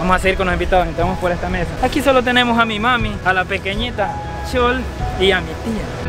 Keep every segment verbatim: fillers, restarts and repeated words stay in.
Vamos a seguir con los invitados, entramos por esta mesa. Aquí solo tenemos a mi mami, a la pequeñita Chol y a mi tía.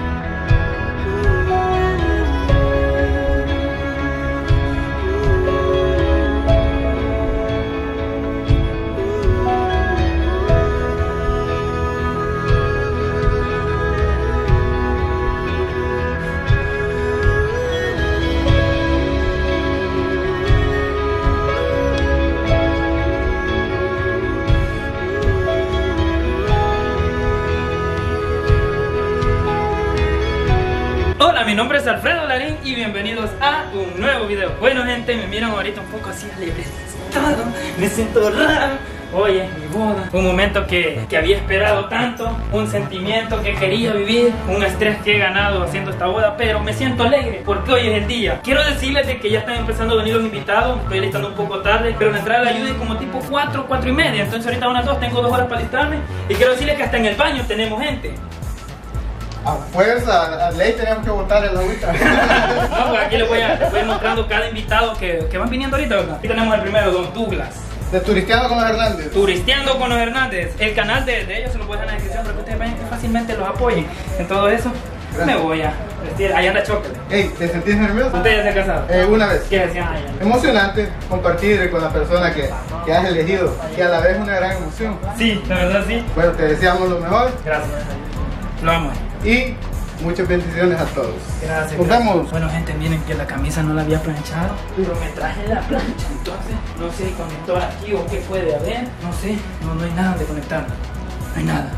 Mi nombre es Alfredo Larín y bienvenidos a un nuevo video. Bueno gente, me miran ahorita un poco así alebrestado, me siento raro. Hoy es mi boda, un momento que, que había esperado tanto, un sentimiento que quería vivir, un estrés que he ganado haciendo esta boda, pero me siento alegre porque hoy es el día. Quiero decirles de que ya están empezando a venir los invitados, estoy listando un poco tarde, pero la entrada la ayuda es como tipo cuatro, cuatro y media, entonces ahorita unas dos, tengo dos horas para listarme y quiero decirles que hasta en el baño tenemos gente. A fuerza, a ley tenemos que votar en la agüita. No, pues aquí les voy, a, les voy mostrando cada invitado que, que van viniendo ahorita, ¿verdad? Aquí tenemos el primero, Don Douglas. De Turisteando con los Hernández. Turisteando con los Hernández. El canal de, de ellos se lo pueden dejar en la descripción para que ustedes vayan que fácilmente los apoyen. En todo eso, gracias. Me voy a vestir. Ahí anda Chocolate. Ey, ¿te sentís nervioso? ¿Ustedes ya se han casado? Eh, una vez. ¿Qué decían allá? Emocionante compartir con la persona que, que has elegido y a la vez una gran emoción. Sí, la verdad sí. Bueno, te deseamos lo mejor. Gracias. Lo amo. Y muchas bendiciones a todos. Gracias. Nos vemos. Bueno gente, miren que la camisa no la había planchado, pero me traje la plancha, entonces no sé si conector aquí o qué puede haber, no sé, no, no hay nada de conectar, no hay nada.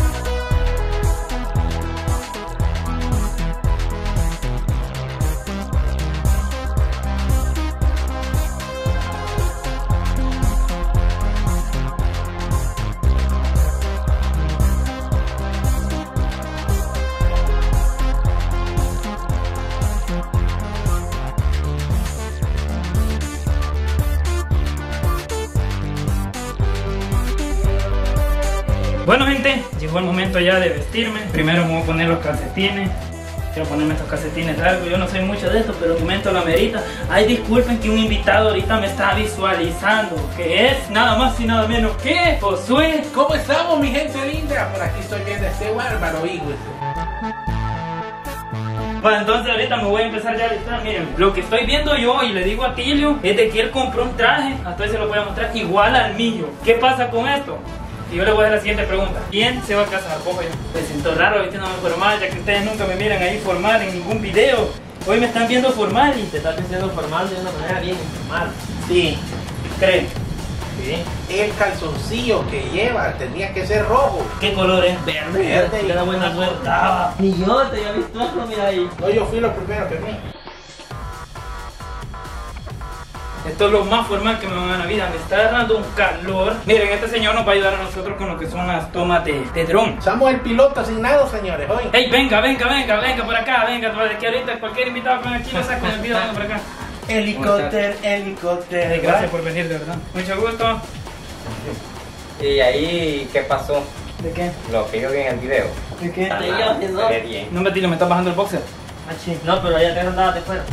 Bueno gente, llegó el momento ya de vestirme. Primero me voy a poner los calcetines. Quiero ponerme estos calcetines largos. Yo no sé mucho de esto, pero el momento lo amerita. Ay, disculpen que un invitado ahorita me está visualizando, que es nada más y nada menos que Josué. ¿Cómo estamos, mi gente linda? Por aquí estoy viendo a este bárbaro hijo. Bueno, entonces ahorita me voy a empezar ya a listar. Miren, lo que estoy viendo yo y le digo a Tilio es de que él compró un traje, hasta hoy se lo voy a mostrar, igual al mío. ¿Qué pasa con esto? Y yo le voy a hacer la siguiente pregunta. ¿Quién se va a casar? Vos o yo. Me siento raro vistiéndome formal, ya que ustedes nunca me miran ahí formal en ningún video. Hoy me están viendo formal y te estás vistiendo formal de una manera bien informal. Sí. ¿Creen? Sí. El calzoncillo que lleva tenía que ser rojo. ¿Qué color es? Verde. Verde. Qué buena suerte. Ni yo te había visto esto, mira ahí. No, yo fui lo primero que vi. Esto es lo más formal que me van a la vida, me está agarrando un calor. Miren, este señor nos va a ayudar a nosotros con lo que son las tomas de, de dron. Somos el piloto asignado, señores, hoy. Ey, venga, venga, venga, venga por acá, venga, por aquí ahorita cualquier invitado con aquí lo saco en el video, venga por acá. Helicóptero, helicóptero. Hey, gracias por venir, de verdad. Mucho gusto. ¿Y ahí qué pasó? ¿De qué? Lo que yo vi en el video. ¿De qué? Ah, se ve bien. No me tiro, me está bajando el boxer. Ah, sí. No, pero allá te andaba de fuera.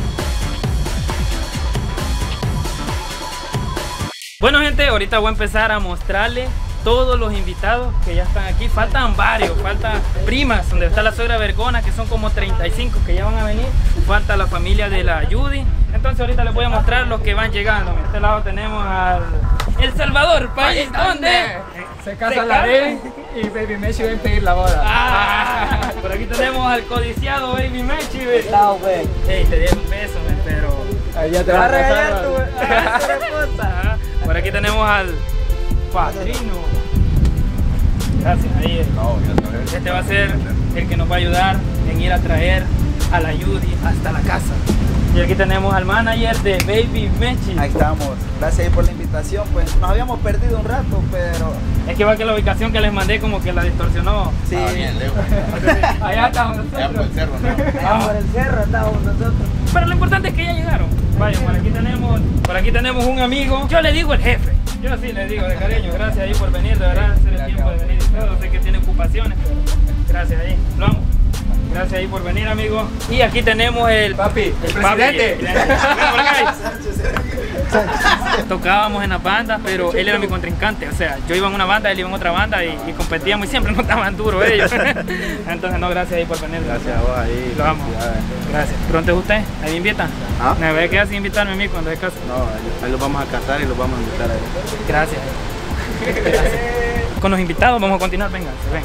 Bueno gente, ahorita voy a empezar a mostrarles todos los invitados que ya están aquí. Faltan varios, falta primas, donde está la suegra Vergona, que son como treinta y cinco que ya van a venir. Falta la familia de la Judy. Entonces ahorita les voy a mostrar los que van llegando. De este lado tenemos al El Salvador, país donde se casa Larín y Baby Mechi va a impedir la boda. Ah, por aquí tenemos al codiciado Baby Mechi. Chao, güey. Hey, te di un beso, man, pero... Ahí ya te va a regañar tú, güey. Ah, por aquí tenemos al padrino. Gracias, ahí es. Este va a ser el que nos va a ayudar en ir a traer a la Judy hasta la casa. Y aquí tenemos al manager de Baby Mechi. Ahí estamos. Gracias ahí por la invitación. Pues nos habíamos perdido un rato, pero... Es que va que la ubicación que les mandé como que la distorsionó. Sí. Ah, bien, lejos. Allá estamos nosotros. Allá por el cerro, ¿no? Allá por el cerro estábamos nosotros. Pero lo importante es que ya llegaron. Vaya, por aquí tenemos, por aquí tenemos un amigo. Yo le digo el jefe. Yo sí le digo de cariño. Gracias ahí por venir, de verdad. Hacer el tiempo de venir y todo. Sé que tiene ocupaciones, pero gracias ahí. Lo amo. Gracias ahí por venir, amigo. Y aquí tenemos el papi, el papi, presidente. el, el, Tocábamos en las bandas, pero él era mi contrincante. O sea, yo iba en una banda, él iba en otra banda y, y competíamos y siempre nos daban duro ellos. Entonces, no, gracias ahí por venir. Gracias a vos ahí. Lo amo. Gracias. ¿Pronto es usted? ¿Ahí me invita? ¿Ah? ¿Me voy a quedar sin invitarme a mí cuando se casa? No, ahí los vamos a casar y los vamos a invitar a él. Gracias. Gracias. Con los invitados vamos a continuar, venga, ven.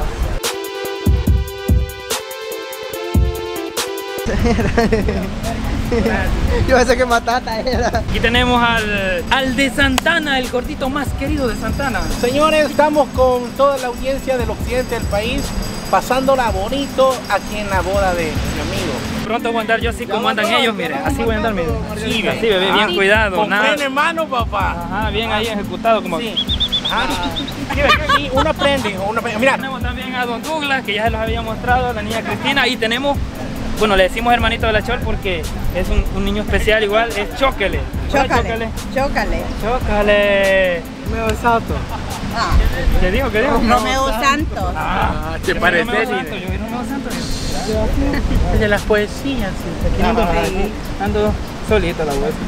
Yo pensé que Matata era. Aquí tenemos al, al de Santana, el gordito más querido de Santana. Señores, estamos con toda la audiencia del occidente del país, pasándola bonito aquí en la boda de mi amigo. Pronto voy a andar yo así como andan ellos, mire, así voy a andar, mire. Sí, Así, bebé, bien cuidado, con nada. freno en mano, papá. Ajá, bien ahí ejecutado como. Sí. Ajá. Y uno aprende, uno aprende. Mira, Tenemos también a Don Douglas, que ya se los había mostrado, a la niña Cristina, y tenemos, bueno, le decimos hermanito de la Chol porque es un, un niño especial igual, es Chóquele. Hola, Chócale, chócale. Chócale. Romeo Santos. Ah, ¿Qué dijo? ¿Qué dijo? Romeo Santos. Ah, ¿te yo vi parece? Romeo Santos, yo vi Romeo Santos. es de las poesías. Aquí ando, ando solito la huesa.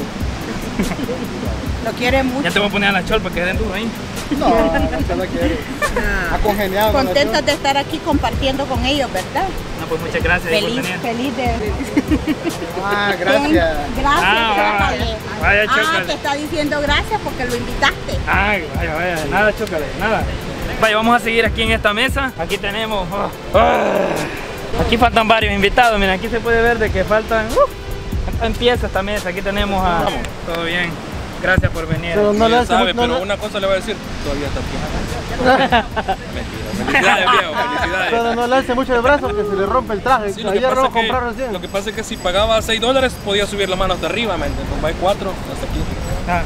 Lo quiere mucho. Ya te voy a poner a la Chol para que den duro ahí. No, no la quiero. Ha congeniado. con la Contentos de estar aquí compartiendo con ellos, ¿verdad? No, pues muchas gracias ahí por Feliz, venir. feliz de... Ah, gracias. Gracias, Ah, chócale. vaya, Ah, chócale. te está diciendo gracias porque lo invitaste. Ay, vaya, vaya, nada, Chócale, nada. Vaya, vamos a seguir aquí en esta mesa. Aquí tenemos... oh, oh. Aquí faltan varios invitados, miren, aquí se puede ver de que faltan... Uh, empieza esta mesa, aquí tenemos a... Todo bien, gracias por venir. Pero no le hace sabe, mucho- no pero le- una cosa le voy a decir, todavía está aquí. Mentira, felicidades viejo, felicidades. Pero no le hace mucho el brazo que se le rompe el traje. Sí, lo, que Ayer pasa lo es que, comprar recién. lo que pasa es que si pagaba seis dólares podía subir la mano hasta arriba, ¿me entiendes? Con cuatro hasta aquí. Ah.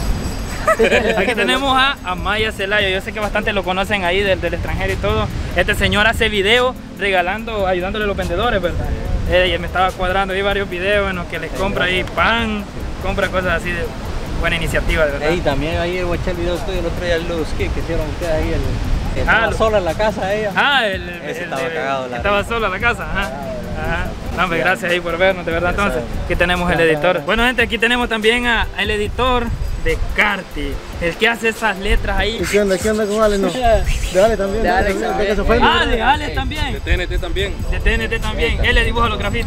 Aquí tenemos a Amaya Celayo, yo sé que bastante lo conocen ahí del, del extranjero y todo. Este señor hace videos regalando, ayudándole a los vendedores, ¿verdad? Ella me estaba cuadrando ahí varios videos en los que les compra ahí pan, compra cosas así de buena iniciativa, de verdad. Y también ahí voy a echar el video tuyo el otro día, los que hicieron ustedes ahí, el, estaba Ah, lo- sola en la casa ella. Ah, el, Ese el- estaba el- cagado, la estaba verdad. sola en la casa, ajá. Ajá. No, hombre, gracias ahí por vernos, de verdad. Entonces, aquí tenemos el editor. Bueno, gente, aquí tenemos también a- al editor de Carti, el que hace esas letras ahí. ¿Y qué onda? ¿Qué onda con Ale? No. De Ale también. De ¿no? Alex ¿De también. que se fue? Ah, de Alex De también, T N T también. de T N T también. Él le dibuja los grafitis.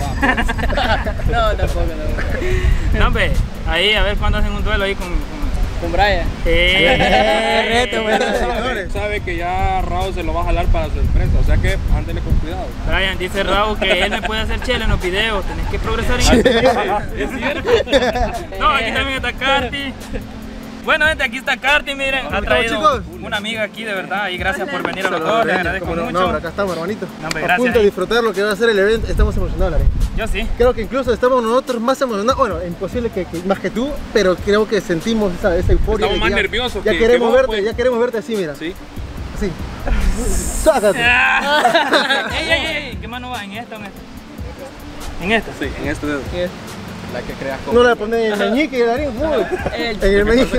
No, tampoco, no. No, hombre, ahí a ver cuándo hacen un duelo ahí con... con... Con Brian. Eh, reto, güey. Sabe, sabe que ya Raúl se lo va a jalar para su empresa, o sea que ándele con cuidado. Brian dice Raúl que él me puede hacer chela en los videos, tenés que progresar en eso. Es cierto. No, aquí también está Carti. Bueno, gente, aquí está Carti, miren, ha traído chicos? una amiga aquí de verdad y gracias por venir a los dos, les agradezco Cómo no, mucho. No, pero acá estamos, hermanito. No, hombre, a gracias. punto de disfrutar lo que va a ser el evento. Estamos emocionados, Larín. Yo sí. Creo que incluso estamos nosotros más emocionados. Bueno, imposible que, que- más que tú, pero creo que sentimos esa, esa euforia. Estamos de que más ya- nerviosos Ya que- queremos que vos, verte, pues. ya queremos verte así, mira. Sí. Así. Sácate. Ah. ey, ey, ey, ¿qué mano va? ¿En esta o en esta? ¿En esta? Sí, en este dedo. La que creas con. No la pones en el meñique, Larín. uy. En el meñique.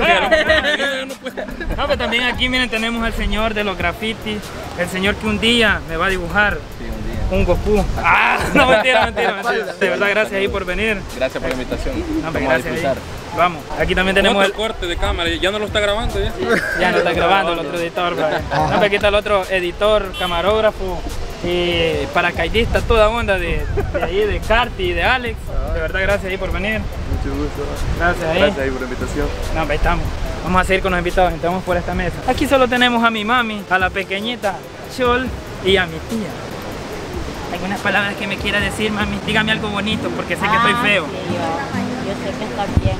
No, pero también aquí, miren, tenemos al señor de los grafitis, el señor que un día me va a dibujar un Goku. Ah, no, mentira, mentira, mentira. De verdad, gracias ahí por venir. Gracias por la invitación. No, hombre, Vamos a gracias ahí. disfrutar. Vamos, aquí también tenemos Otro el... corte de cámara, ya no lo está grabando ya. Ya no está grabando el otro editor, bro. No, pero aquí está el otro editor, camarógrafo y paracaidista, toda onda de, de ahí, de Carti y de Alex. De verdad, gracias ahí por venir. Mucho gusto. Gracias ahí. Gracias ahí por la invitación. No, ahí estamos. Vamos a seguir con los invitados, gente. Vamos por esta mesa. Aquí solo tenemos a mi mami, a la pequeñita Chol y a mi tía. ¿Algunas palabras que me quiera decir, mami? Dígame algo bonito, porque sé que estoy feo. Yo, yo sé que estás bien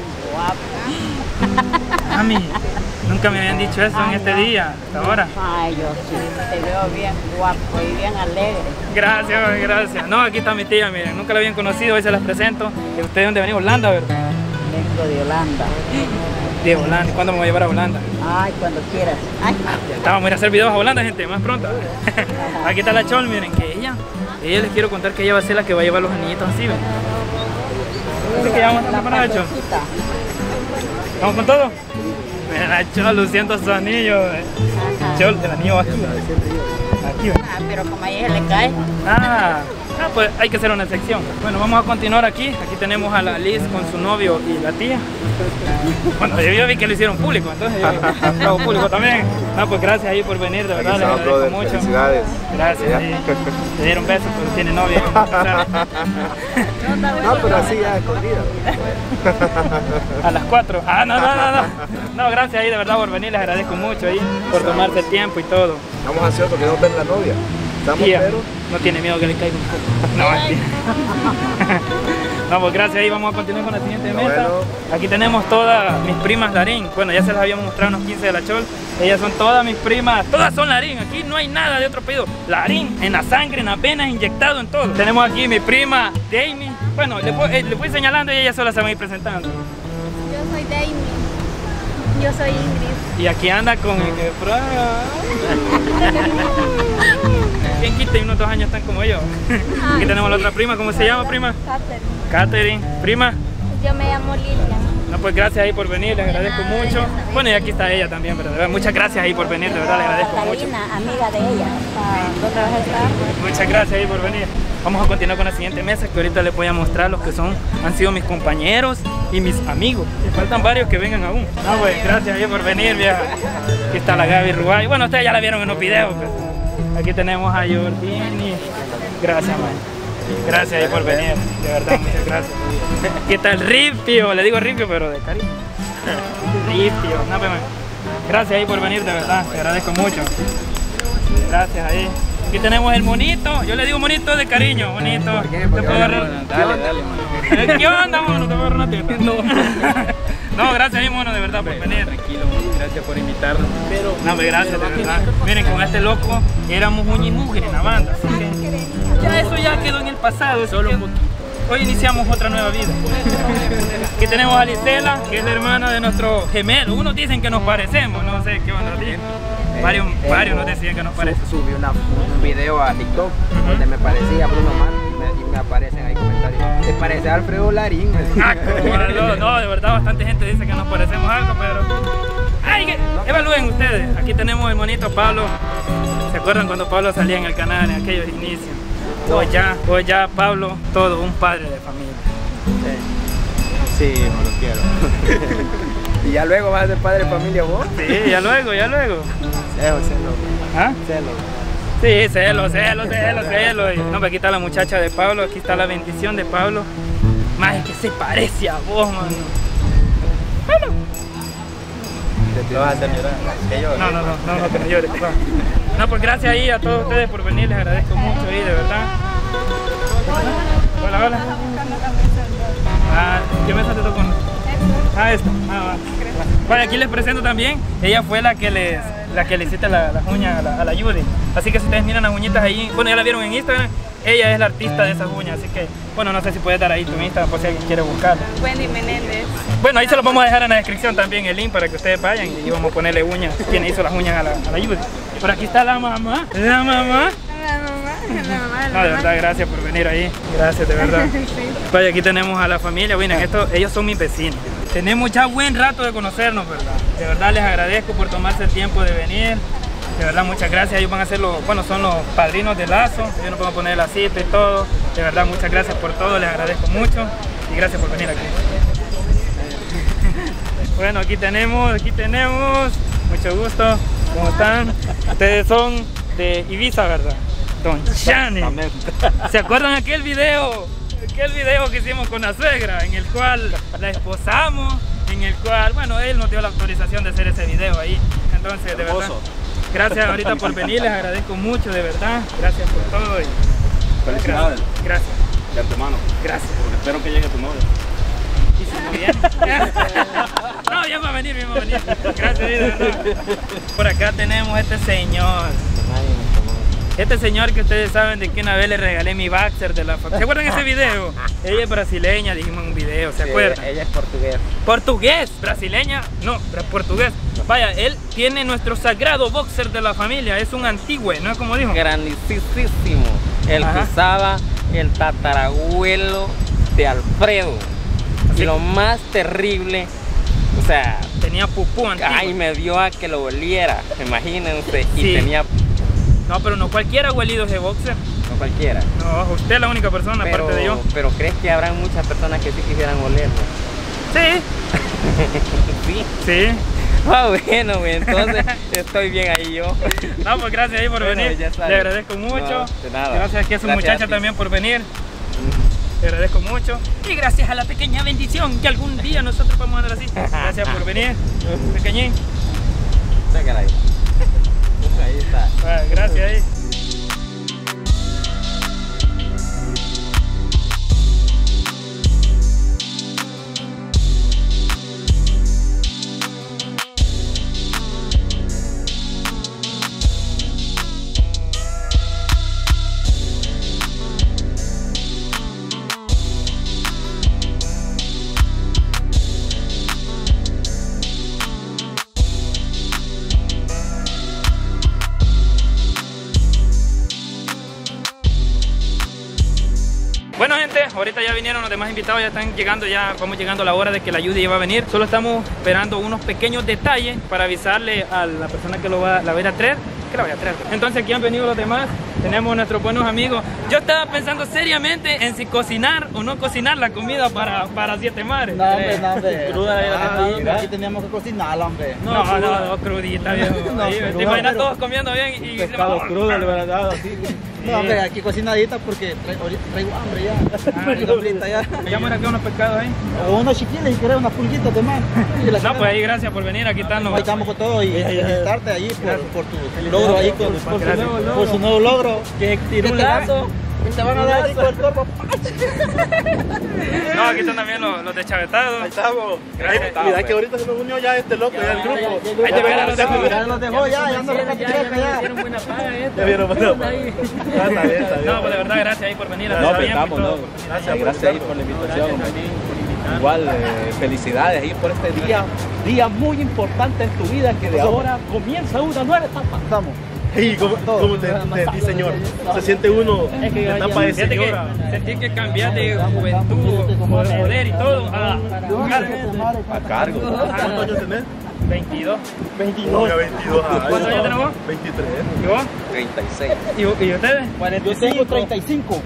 guapo. Mami, nunca me habían dicho eso en este día, hasta ahora. Ay, yo sí, te veo bien guapo y bien alegre. Gracias, mami, gracias. No, aquí está mi tía, miren, nunca la habían conocido, hoy se las presento. ¿Y ustedes dónde venía? Holanda, ¿verdad? Vengo de Holanda. De Holanda. ¿Cuándo me voy a llevar a Holanda? Ay, cuando quieras. Ay, Ya está, vamos a ir a hacer videos a Holanda, gente, más pronto. Aquí está la Chol, miren, que ella, ella les quiero contar que ella va a ser la que va a llevar a los niñitos así, ¿ven? Así que ya vamos a hacer para la Chol. cosita. ¿Vamos con todo? Mira la Chol luciendo su anillo. eh. Ajá. Chol, el anillo va aquí. ¿Ven? Aquí, ¿ven? Ah, pero como a ella le cae. Ah, Ah, pues hay que hacer una sección. Bueno, vamos a continuar aquí. Aquí tenemos a la Liz con su novio y la tía. Bueno, yo, yo vi que lo hicieron público, entonces yo lo hago público también. No, pues gracias ahí por venir, de verdad, les agradezco mucho. Felicidades. Gracias, ahí. Le dieron besos, pero tiene novia. No, pero así ya escondida. A las cuatro. Ah, no, no, no, no. No, gracias ahí de verdad por venir, les agradezco mucho ahí, por tomarse el tiempo y todo. Estamos ansiosos, queremos ver la novia. Estamos, Tía, pero... no tiene miedo que le caiga un poco. No, mentira. No, pues gracias ahí, vamos a continuar con la siguiente mesa. Bueno. Aquí tenemos todas mis primas Larín. Bueno, ya se las habíamos mostrado unos quince de la Chol. Ellas son todas mis primas, todas son Larín. Aquí no hay nada de otro apellido. Larín, en la sangre, en las venas, inyectado en todo. Tenemos aquí mi prima Damie. Bueno, le, eh, le voy señalando y ella sola se va a ir presentando. Yo soy Damie. Yo soy Ingrid. Y aquí anda con el que ¿quién quita? Y unos dos años están como yo. Aquí Ay, tenemos sí. la otra prima. ¿Cómo se llama, prima? Catherine. Catherine. Prima. Yo me llamo Lilian. No, pues gracias ahí por venir, les agradezco nada, mucho. Bueno, y aquí está ella también, pero de verdad, muchas gracias ahí por venir, de verdad, le agradezco Catalina, mucho. Amiga de ella. ¿Dónde vas a estar? Muchas gracias ahí por venir. Vamos a continuar con la siguiente mesa, que ahorita les voy a mostrar los que son, han sido mis compañeros y mis amigos. Me faltan varios que vengan aún. No, pues gracias ahí por venir, vieja. Aquí está la Gaby Rubay. Bueno, ustedes ya la vieron en los videos. Pues. Aquí tenemos a Jordini. Gracias, man. Gracias ahí por venir, de verdad, muchas gracias. Aquí está el Ripio, le digo Ripio, pero de cariño. Ripio, no, pero gracias ahí por venir, de verdad, te agradezco mucho. Gracias ahí. Aquí tenemos el monito, yo le digo monito de cariño, monito. ¿Por qué? ¿Te puedo agarrar? Dale, dale, mono. ¿Qué onda, mono? ¿Te puedo agarrar una teta? No. No, gracias ahí, mono, de verdad, por venir. Tranquilo, gracias por invitarnos. Pero, no, pues gracias, de verdad. Miren, con este loco éramos uña y mugre en la banda, así que ya eso ya quedó en el pasado. Solo un poquito. Hoy iniciamos otra nueva vida. Aquí tenemos a Lisela, que es la hermana de nuestro gemelo. Unos dicen que nos parecemos, no sé qué onda. Varios, eh, varios nos decían que nos parecemos. Subí una, un video a TikTok uh-huh. donde me parecía Bruno Mars y me, y me aparecen ahí comentarios. ¿Te parece a Alfredo Larín? Ah, no, no, de verdad bastante gente dice que nos parecemos algo, pero... Ay, que evalúen ustedes. Aquí tenemos el monito Pablo. ¿Se acuerdan cuando Pablo salía en el canal en aquellos inicios? Hoy ya, hoy ya Pablo, todo un padre de familia. Sí, sí, no lo quiero. ¿Y ya luego vas a ser padre de familia vos? Sí, ya luego, ya luego. Celo, celo. ¿Ah? Celo. Sí, celo, celo, celo, celo. Y, no, aquí está la muchacha de Pablo, aquí está la bendición de Pablo. Más es que se parece a vos, mano. Bueno. ¿Te vas a hacer llorar? ¿Que llore? No, no, no, no, no, que no llores, papá. No, pues gracias ahí a todos ustedes por venir, les agradezco mucho ahí, de verdad. Hola, hola. Ah, ¿qué mesa te tocó? Ah, esta. Ah, va. Vale, aquí les presento también. Ella fue la que les, la que le hiciste las la uñas a la, a la Judy. Así que si ustedes miran las uñitas ahí, bueno, ya la vieron en Instagram. Ella es la artista de esas uñas, así que, bueno, no sé si puedes dar ahí tu Instagram por si alguien quiere buscarla. Wendy Menéndez. Bueno, ahí se los vamos a dejar en la descripción también el link para que ustedes vayan y vamos a ponerle uñas. Quien hizo las uñas a la, a la Judy. Por aquí está la mamá. La mamá. La mamá. La mamá. No, de verdad, gracias por venir ahí. Gracias, de verdad. Sí. Vaya, aquí tenemos a la familia. Miren, esto, ellos son mis vecinos. Tenemos ya buen rato de conocernos, ¿verdad? De verdad les agradezco por tomarse el tiempo de venir. De verdad, muchas gracias. Ellos van a ser los, bueno, son los padrinos de Lazo. Ellos nos van a poner la cita y todo. De verdad, muchas gracias por todo. Les agradezco mucho. Y gracias por venir aquí. Bueno, aquí tenemos, aquí tenemos. Mucho gusto. ¿Cómo están? Ustedes son de Ibiza, ¿verdad? Don Chani. ¿Se acuerdan aquel video? Aquel video que hicimos con la suegra, en el cual la esposamos, en el cual, bueno, él nos dio la autorización de hacer ese video ahí. Entonces, de verdad, gracias ahorita por venir, les agradezco mucho, de verdad. Gracias por todo. Y felicidades. Gracias. De antemano. Gracias. Porque espero que llegue tu novio. ¿Y si no viene? No, bien va a venir, bien va a venir. Gracias, de verdad. Por acá tenemos este señor. Este señor que ustedes saben de que una vez le regalé mi boxer de la foto. ¿Se acuerdan de ese video? Ella es brasileña, dijimos en un video, ¿se sí, acuerdan? Ella es portugués. ¿Portugués? ¿Brasileña? No, portugués. Vaya, él tiene nuestro sagrado boxer de la familia, es un antiguo, ¿no es como dijo? Grandísimo. El Ajá. que usaba el tatarabuelo de Alfredo. Así. Y lo más terrible, o sea... Tenía pupú antiguo. Ay, me dio a que lo oliera, imagínense. Y sí. tenía... No, pero no cualquiera ha huelido ese boxer. No cualquiera. No, usted es la única persona Pero, aparte de yo. pero ¿crees que habrán muchas personas que sí quisieran olerlo? Sí. Sí. Sí. Ah, bueno, güey, entonces estoy bien ahí yo. No, pues gracias ahí por Bueno, venir. ya Le sabes. agradezco mucho. No, de nada. Gracias aquí a su Gracias muchacha a ti. también por venir. Le agradezco mucho. Y gracias a la pequeña bendición que algún día nosotros vamos a dar así. Gracias por venir, pequeñín. Sácala ahí. Ahí está. Ah, gracias ahí. Bueno gente, ahorita ya vinieron los demás invitados, ya están llegando, ya vamos llegando a la hora de que la Judy ya va a venir. Solo estamos esperando unos pequeños detalles para avisarle a la persona que lo va, la va a ir a traer, que la vaya a traer. Entonces aquí han venido los demás, tenemos nuestros buenos amigos. Yo estaba pensando seriamente en si cocinar o no cocinar la comida para, para Siete Mares. No, hombre, no, hombre. Cruda ahí la Ah, comida. aquí teníamos que cocinarla, hombre. No, no, no, no, crudita, viejo. No, Ahí, cruda, te imaginas pero- todos comiendo bien y... Pescado crudo, le hubiera dado así. Sí. No, hombre, aquí cocinadita porque traigo, ahorita traigo hambre ya. Traigo hambrita ya. Llamo aquí unos pescados ahí. O unos chiquiles y querés unas pulguitas de más. Y la No, pues ahí gracias por venir, aquí están los... Ahí estamos con todo y felicitarte ahí por, por tu logro ahí, con, por, su Gracias. nuevo, por su nuevo logro. Que tiró un te van- lazo. que te van a dar ahí con el cuerpo. No, aquí están también los, los de Chavetados. Ahí estamos. Gracias. Mira que ahorita se nos unió ya este loco, ya el grupo. Ahí te ven a los demás. Ya los dejó ya, ya no recaticheca ya. Ya vieron, bueno. Está bien, está bien. No, pues de verdad, gracias ahí por venir. No, Está pero bien, estamos, por todo. ¿no? Gracias, gracias ahí por la invitación. Igual, eh, felicidades ahí por este día, día muy importante en tu vida que de ahora comienza una nueva etapa. Estamos. Y como, como te, te di, señor, se siente uno en etapa de Fíjate que señora. sentí que cambiar de juventud, poder y todo a A cargo. ¿Cuántos años tenés? veintidós. veintidós. Ya veintidós años. ¿Cuántos años tenés vos? veintitrés. ¿Y vos? treinta y seis. ¿Y, vos- y ustedes? Yo tengo treinta y cinco.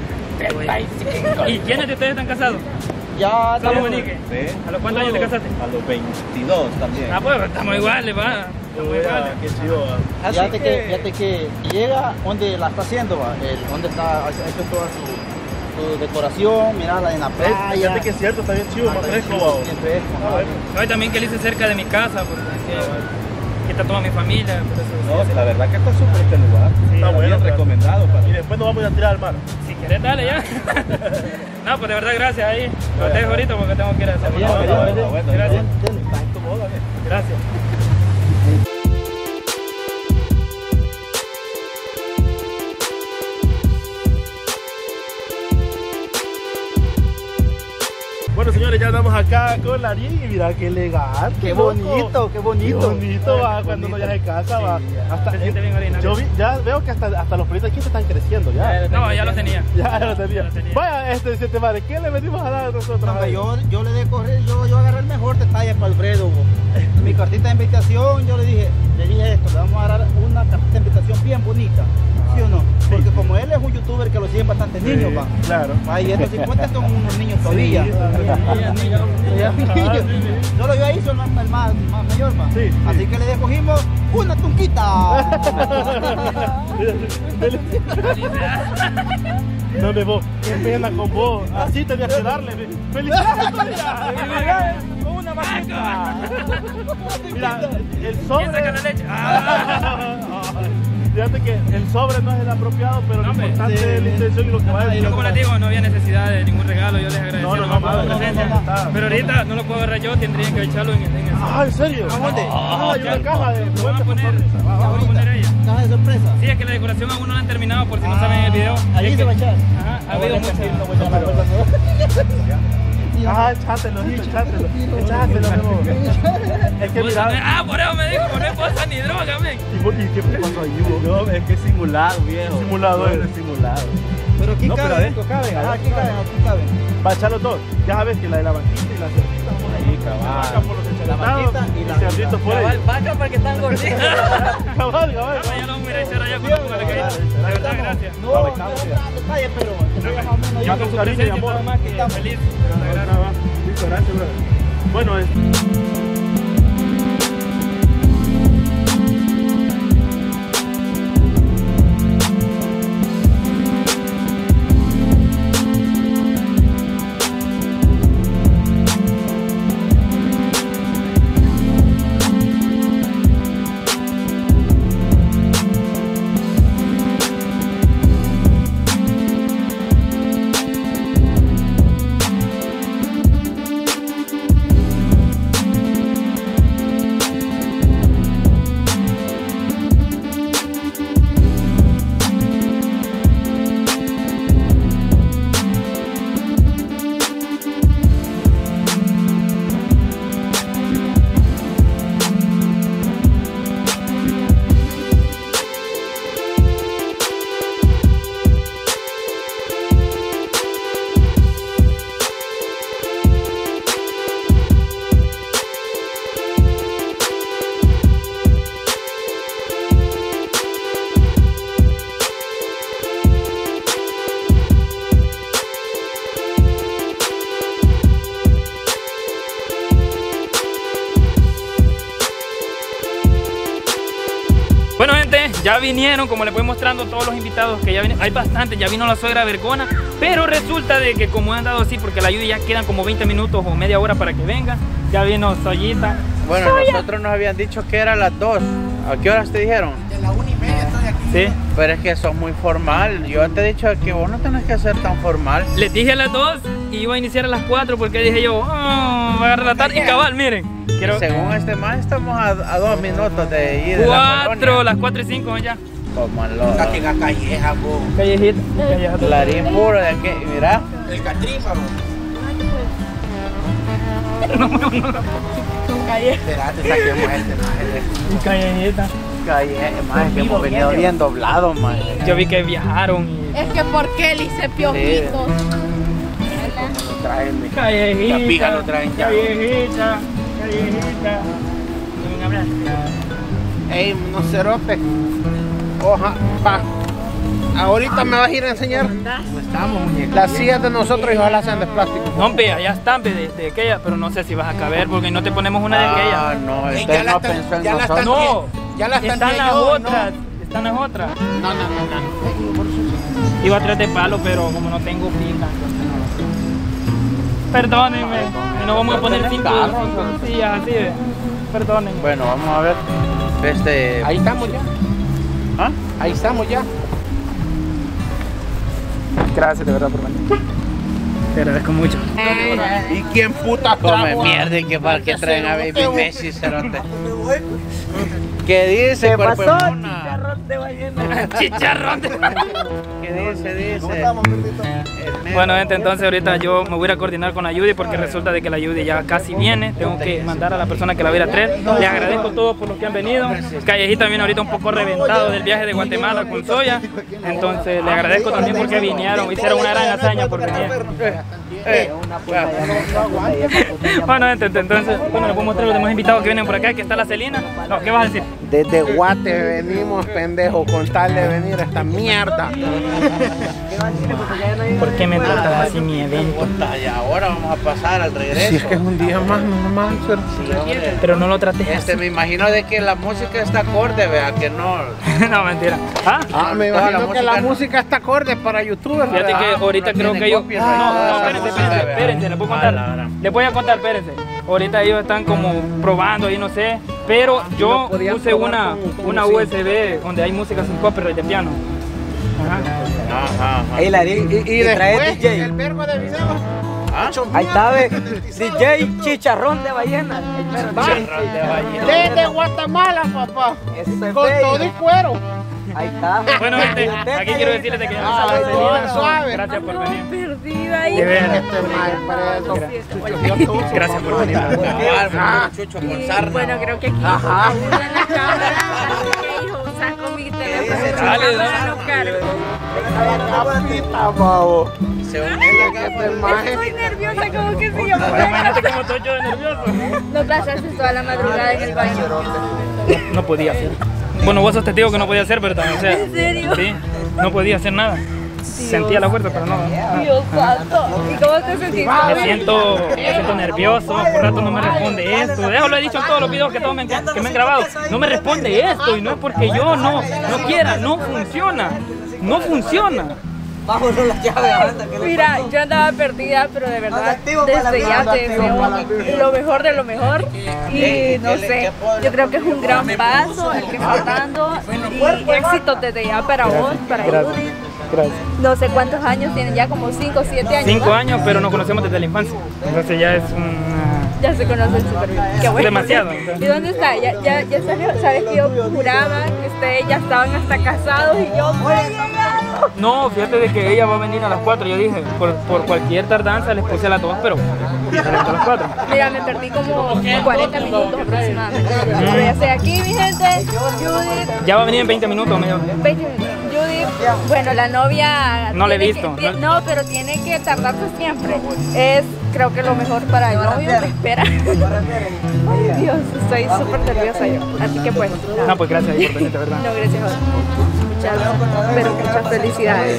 ¿Y quiénes de ustedes están casados? Ya ¿Solo estamos. Monique? Sí. ¿A los cuántos años te casaste? A los veintidós también. Ah, pues estamos iguales, va. Estamos iguales. Qué chido. va. Así Fíjate que, que- fíjate que llega donde la está haciendo, va, el, donde está ha hecho toda su, su decoración, mirarla en la Eh, playa. Fíjate que es cierto, está bien chido, más fresco. va. Bien fresco, ¿no? No, y también que lo hice cerca de mi casa, porque aquí está toda mi familia. Por eso, No, la verdad que está súper este lugar. Está bueno, bien claro. recomendado para Y después nos vamos a tirar al mar. si querés, dale ya. No, pues de verdad, gracias ahí. Lo dejo ahorita porque tengo que ir a hacer Bien, una bien, cosa. bien, bueno, Gracias. Gracias. Bueno, señores, ya andamos acá con Larín y mira qué elegante. Qué loco. bonito, qué bonito. Qué bonito, va, Qué cuando uno bonito. ya se casa, va. Sí, Hasta, se siente bien orina. yo vi, ya veo que hasta, hasta los proyectos aquí se están creciendo ya. No, ya lo tenía. Ya, ya lo tenía. Ya lo tenía. Vaya, este siete madre, ¿qué le venimos a dar a nosotros? No, hombre, yo, yo le de correr, yo, yo agarré el mejor detalle para Alfredo. bo. Mi cartita de invitación, yo le dije, le dije esto, le vamos a dar una cartita de invitación bien bonita. ¿Sí o no? Porque como él es un youtuber que lo siguen bastantes niños, va. Claro. Va, y estos cincuenta son unos niños todavía. Todavía niños. Yo lo vi ahí, son el más, más mayor, va. Sí, sí. Así que le escogimos una tunquita. No me vos, qué pena con vos. Así tenías que darle. ¡Felicidades, María! Con una vaca. Mira, el ¿Quién sobre. saca la leche? Ah. Fíjate que el sobre no es el apropiado, pero No, lo hombre, importante sí, es la intención y lo que va a Yo decir. como les digo, no había necesidad de ningún regalo, yo les agradecía No, no, nomás no, por la no, no, presencia. no, no, no. Pero ahorita no lo puedo agarrar yo, tendrían que echarlo en, en el... Ah, ¿en serio? ¿A dónde? Ah, hay una caja de Lo van a poner, sorpresa. lo van a poner ella. Caja de sorpresa. Sí, es que la decoración aún no la han terminado, por si no saben el video. Ahí Es se que- va a echar. Ajá, ha habido mucho. Ah, echátelo, Hito, echátelo. Echátelo, amigo. Es que mira. Ah, por eso me dijo, por no hay bolsa ni droga, men. ¿Y por- y qué pasó ahí, vos? No, es que es simulado, viejo. Simulado, es eh. simulado. Pero aquí No, pero caben, adentro caben, Ah, aquí adentro caben, aquí caben. Va a echarlo todo. Ya sabes que la de la banquita y la cerveza. Ahí, cabal. Acá por los La vaquita y la cerdito por ahí. Cabal, vaca porque están gorditos. Cabal, cabal. Ya lo voy a echar allá por la calle. La verdad, gracias. No, no, detalle, pero más o menos Yo con su cariño y amor. Más que feliz. Listo, gracias, brother. Bueno, es... Bueno, gente, ya vinieron, como les voy mostrando todos los invitados que ya vienen. Hay bastantes, ya vino la suegra Vergona, pero resulta de que como han dado así, porque la lluvia ya quedan como veinte minutos o media hora para que venga, ya vino Soyita. Bueno, Soya. nosotros nos habían dicho que era las dos. ¿A qué horas te dijeron? De la una y media estoy aquí. Sí. Pero es que sos muy formal. Yo te he dicho que vos no tenés que ser tan formal. Les dije a las dos y iba a iniciar a las cuatro porque dije yo, oh, va a agarrar la tarde y cabal, miren. Quiero... Según este más estamos a, a dos minutos de ir de la Cuatro, colonia. las cuatro y cinco ya. Como lo... Aquí en la calleja, vos. Callejita, calleja. Clarín puro de aquí, mira. El Catripa, vos. Espérate, saquemos este, más. Callejita. Calle, más es que hemos venido bien doblados, man. Yo vi que viajaron y... Es que por qué le hice piojitos. Traen, Callejita. la pija lo traen ya. Callejita, callejita. Ven a hablar. Ey, no cerote. Oja, pa. Ahorita me vas a ir a enseñar Estamos, muñecos. las sillas de nosotros y ojalá sean de plástico. No, hombre, ya están de, de aquella, pero no sé si vas a caber porque no te ponemos una de Ah, aquella. no, Ey, usted ya la no están- pensó en ya la nosotros. están- No, Ya las están tanteé las yo, otras, están las otras. No, no, no, no. no. Iba a traer de palo, pero como no tengo pila, entonces no. Perdónenme, y no vamos a poner cinco, cinco sillas así, ve. Perdónenme. Bueno, vamos a ver. Este. Ahí estamos ya. ¿Ah? Ahí estamos ya. Gracias de verdad por venir. Te agradezco mucho. ¿Y quién puta Come trajo a- mierda y que para que traen a Baby Cerote, Messi, cerote. ¿Qué dice, ¿Qué cuerpo pasó? de mona? Chicharrón de ballena. Chicharrón. ¿Qué dice, dice? El Bueno, gente, entonces ahorita yo me voy a ir a coordinar con la Judy porque resulta de que la Judy ya casi viene. Tengo que mandar a la persona que la voy a ir a traer. Les agradezco a todos por los que han venido. Callejita viene ahorita un poco reventado del viaje de Guatemala con Soya. Entonces les agradezco también porque vinieron. Hicieron una gran hazaña por venir. Eh, Bueno, gente, entonces, bueno, les voy a mostrar los demás invitados que vienen por acá. Que está la Celina. No, ¿qué vas a decir? Desde Guate venimos, pendejo, con tal de venir a esta mierda. ¿Por qué me tratan así mi evento? Y ahora vamos a pasar al regreso. Si es que es un día más normal, pero... Sí, hombre. Pero no lo trates Este, me imagino de que la música está acorde, vea, que no. No, mentira. ¿Ah? Ah, me Toda la imagino que la música- música está acorde para youtubers. Fíjate que ahorita creo que ellos... No, no, espérense, espérense, espérense, les voy a contar. Les voy a contar, espérense. Ahorita ellos están como probando ahí, no sé. Pero yo puse una, una U S B donde hay música sin copyright de piano. Ajá. Ajá, ajá. Ey, Larín, Y, y te traes después, D J. el verbo de video. ¿Ah? Ahí está, ve. D J Chicharrón de ballena. El mero D J. Desde Guatemala, papá. Ese es Con todo y bello. cuero. Ahí está. Bueno, gente, aquí quiero decirles de que ya no está la Ay, Celina. suave. Gracias por venir. Perdida ahí. De veras. Este mae preso. Gracias por venir. Ah, Chucho con sarna. Bueno, creo que aquí Ajá. en la cámara. ¿Qué hijo? Saco mi teléfono. Dale, Cámara, dale. lo cargo. La capita, babo. según ella, que te imagen. Estoy nerviosa, como que si yo me Imagínate cómo estoy yo de nervioso. No pasaste toda la madrugada en el baño. No podía hacer. Bueno, vos sos testigo que no podía hacer, pero también, o sea, ¿En serio? sí, no podía hacer nada. Sentía la fuerza, pero no. no. Dios santo. ¿Y cómo te sentiste? Me siento, me siento nervioso, por rato no me responde esto. Eso lo he dicho en todos los videos que, todos me, que me han grabado. No me responde esto y no es porque yo no, no quiera, no funciona. No funciona. Vámonos las llaves, anda, que le Mira, pasó. yo andaba perdida, pero de verdad, desde ya te deseo lo mejor de lo mejor. Y no sé, yo creo que es un gran paso el que estás dando. Y éxito desde ya para vos, para Judith. Gracias. No sé cuántos años tienen, ya como cinco o siete años. Cinco ¿no? años, pero nos conocemos desde la infancia. Entonces ya es una... Ya se conocen súper bien. Qué bueno. Demasiado. ¿Y dónde está? Ya, ya, ya salió. Sabes que yo juraba que ustedes ya estaban hasta casados y yo no he llegado. No, fíjate de que ella va a venir a las cuatro. Yo dije, por, por cualquier tardanza les puse a las dos, pero a las cuatro. Mira, me perdí como cuarenta minutos aproximadamente. Pero ya estoy aquí, mi gente. Judith. Ya va a venir en veinte minutos, medio. veinte minutos. Judith, bueno, la novia... No la he tiene visto, que- no. no, pero tiene que tardarse siempre. Es, creo que lo mejor para el novio que espera. Ay, Dios, estoy súper nerviosa yo. Así que pues, nada. No, pues gracias ahí por venirte, ¿verdad? No, gracias a vos. Muchas, pero muchas felicidades.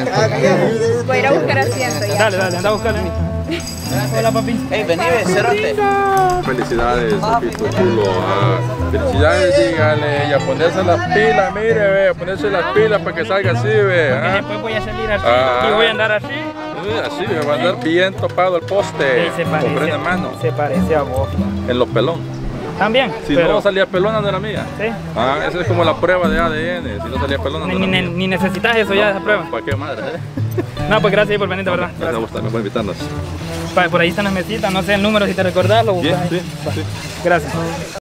Voy a ir a buscar asiento ya. Dale, dale, anda a buscarle. Hola, papi. Hey, vení, cerote. Felicidades, papito chulo. Ah, felicidades, dígale. Y a ponerse las pilas, mire, ve. A ponerse las pilas para que salga así, ve. Porque ah. después voy a salir así Ah. y voy a andar así. Sí, así, me va a andar bien topado el poste. Sí, se Con freno parece, en mano. se parece a vos. En los pelón. También, Si pero no salía pelona, no era mía. sí. Ah, esa es como la prueba de A D N. Si no salía pelona, no Ni, era ni, mía. ni necesitas eso ya, esa prueba. ¿Para qué madre? Eh? No, pues gracias ahí por venirte, ¿verdad? Gracias a vos también por invitarnos. Pa- Por ahí están las mesitas, no sé el número si te recordás, lo Bien, buscas ahí. sí, sí. Gracias.